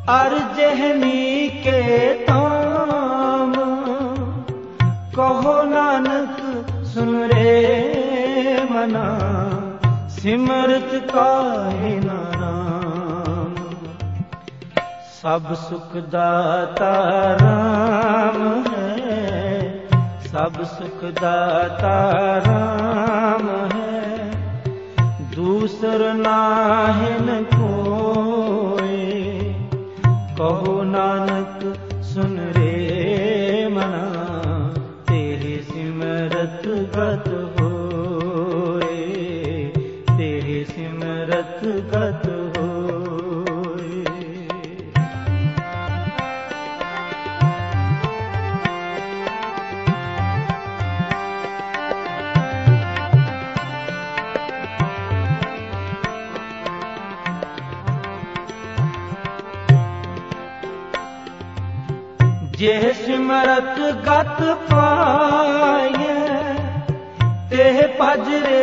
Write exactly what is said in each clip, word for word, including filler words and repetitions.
अर जहनी के ताम कहो नानक सुन रे मना सिमरत काहे ना राम। सब सुख दाता राम है, सब सुख दाता राम है, दूसर नाहिन कोई। कहो नानक सुन रे मना तेरे सिमरत गत होए, तेरे सिमरत गत होए। जे सिमरत गत पाए तेह पजरे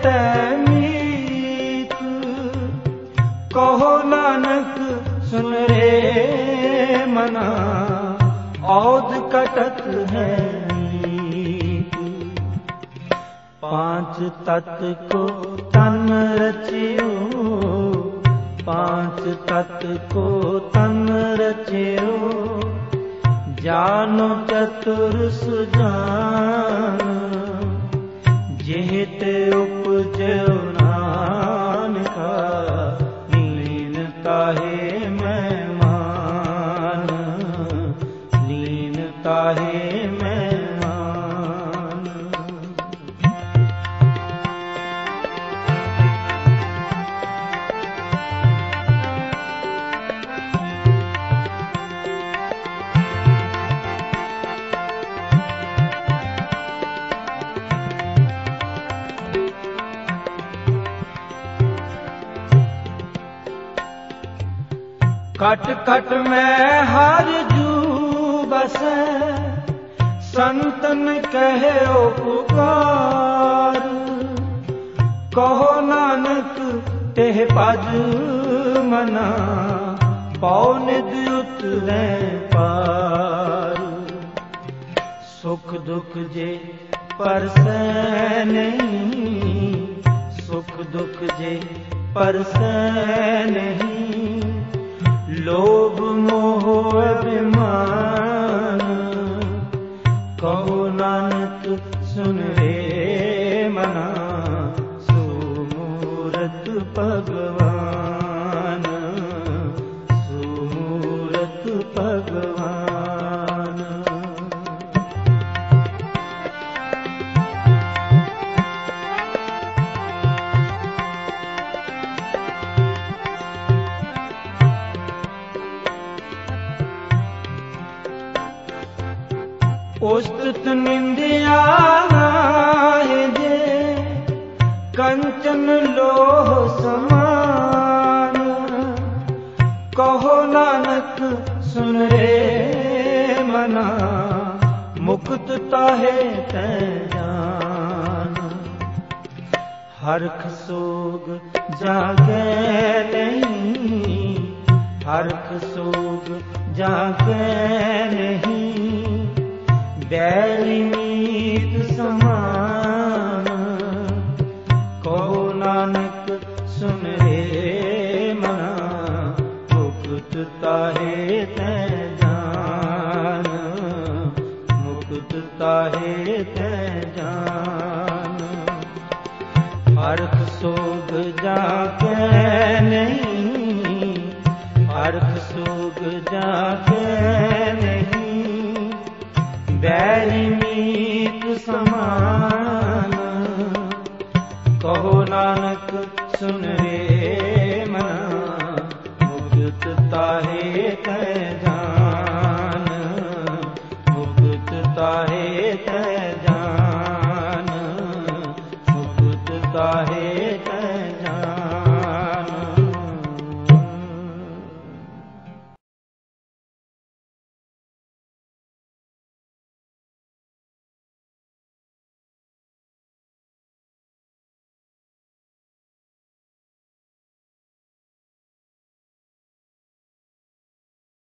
तैमीत। कहो नानक सुन रे मना औध कटत है नीत। पांच तत्व को तन रचियो, पांच तत्व को तन रचियो, जानो चतुर सुजान। जेत उपजो नानका लीन ताहे मैं मान, लीन ताहे मैं मान। कट कट में हर जू बसै, संतन कहे पुकार। कहो नानक तेह पज मना पौ निध उतरै पार। सुख दुख जे परसै नहीं, सुख दुख जे परसै नहीं, लोभ मोह अभिमान। कहो नानक सुन रे मना सुमूरत भगवान, सुमूरत भगवान। उस्तत निंदिया है जे कंचन लोह समान। कहो नानक सुन रे मना मुक्त ताहे तै जान। हरख सोग जागे नहीं, हरख सोग जागे